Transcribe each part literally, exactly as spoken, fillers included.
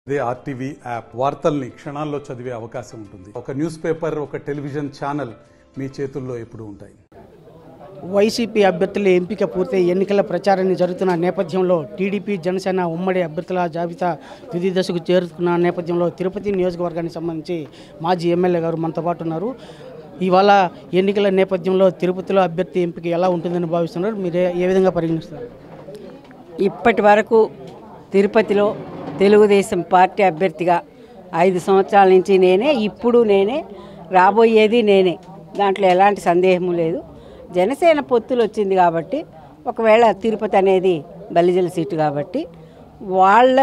ఇదే RTV app వార్తల్ని క్షణాల్లో చదివే అవకాశం ఉంటుంది. ఒక న్యూస్ పేపర్, ఒక టెలివిజన్ ఛానల్ మీ చేతుల్లో ఎప్పుడూ ఉంటాయి. వైసీపీ అభ్యర్థుల ఎంపిక పూర్తయి ఎన్నికల ప్రచారాన్ని జరుగుతున్న నేపథ్యంలో టీడీపీ జనసేన ఉమ్మడి అభ్యర్థుల జాబితా తుది దశకు చేరుకున్న నేపథ్యంలో తిరుపతి నియోజకవర్గానికి సంబంధించి మాజీ ఎమ్మెల్యే గారు మనతో పాటు ఉన్నారు. ఇవాళ ఎన్నికల నేపథ్యంలో తిరుపతిలో అభ్యర్థి ఎంపిక ఎలా ఉంటుందని భావిస్తున్నారు? మీరు ఏ విధంగా పరిగణిస్తారు? ఇప్పటి వరకు తిరుపతిలో తెలుగుదేశం పార్టీ అభ్యర్థిగా ఐదు సంవత్సరాల నుంచి నేనే, ఇప్పుడు నేనే, రాబోయేది నేనే, దాంట్లో ఎలాంటి సందేహం లేదు. జనసేన పొత్తులు వచ్చింది కాబట్టి, ఒకవేళ తిరుపతి అనేది బలిజల సీటు కాబట్టి వాళ్ళ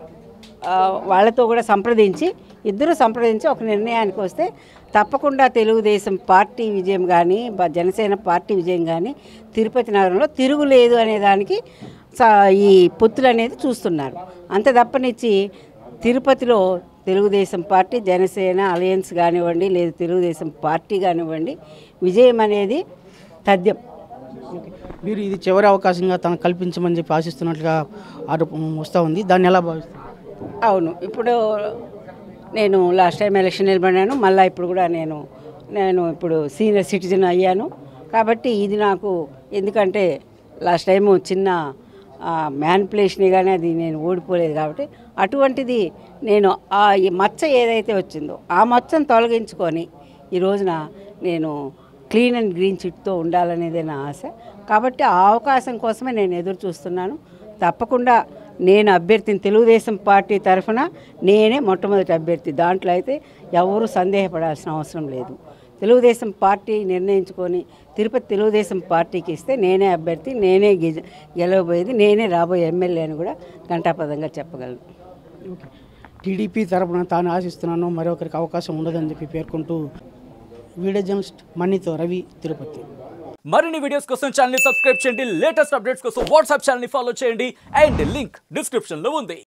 వాళ్ళతో కూడా సంప్రదించి ఇద్దరు సంప్రదించి ఒక నిర్ణయానికి వస్తే తప్పకుండా తెలుగుదేశం పార్టీ విజయం కానీ జనసేన పార్టీ విజయం కానీ తిరుపతి నగరంలో తిరుగులేదు అనేదానికి ఈ పొత్తులు అనేది చూస్తున్నారు. అంత తప్పనిచ్చి తిరుపతిలో తెలుగుదేశం పార్టీ జనసేన అలయన్స్ కానివ్వండి, లేదా తెలుగుదేశం పార్టీ కానివ్వండి, విజయం అనేది తథ్యం. మీరు ఇది చివరి అవకాశంగా తనకు కల్పించమని చెప్పి ఆశిస్తున్నట్లుగా ఆరోపణ వస్తూ ఉంది. దాన్ని ఎలా భావిస్తారు? అవును, ఇప్పుడు నేను లాస్ట్ టైం ఎలక్షన్ నిలబడినాను, మళ్ళీ ఇప్పుడు కూడా నేను నేను ఇప్పుడు సీనియర్ సిటిజన్ అయ్యాను కాబట్టి ఇది నాకు, ఎందుకంటే లాస్ట్ టైము చిన్న మ్యానిపులేషన్ కానీ అది నేను ఓడిపోలేదు కాబట్టి అటువంటిది నేను ఆ మచ్చ ఏదైతే వచ్చిందో ఆ మచ్చను తొలగించుకొని ఈ రోజున నేను క్లీన్ అండ్ గ్రీన్ చిట్తో ఉండాలనేదే నా ఆశ. కాబట్టి ఆ అవకాశం కోసమే నేను ఎదురు చూస్తున్నాను. తప్పకుండా నేను అభ్యర్థిని తెలుగుదేశం పార్టీ తరఫున నేనే మొట్టమొదటి అభ్యర్థి. దాంట్లో అయితే ఎవరు సందేహపడాల్సిన అవసరం లేదు. తెలుగుదేశం పార్టీ నిర్ణయించుకొని తిరుపతి తెలుగుదేశం పార్టీకి ఇస్తే నేనే అభ్యర్థి, నేనే గె గెలవబోయేది, నేనే రాబోయే ఎమ్మెల్యే అని కూడా ఘంటాపదంగా చెప్పగలను. టీడీపీ తరఫున తాను ఆశిస్తున్నాను, మరొకరికి అవకాశం ఉండదని చెప్పి పేర్కొంటూ వీడియో జర్నలిస్ట్ మణితో రవి, తిరుపతి. మరిన్ని వీడియోస్ కోసం ఛానల్ ని సబ్స్క్రైబ్ చేయండి. లేటెస్ట్ అప్డేట్స్ కోసం వాట్సాప్ ఛానల్ ని ఫాలో చేయండి. అండ్ లింక్ డిస్క్రిప్షన్ లో ఉంది.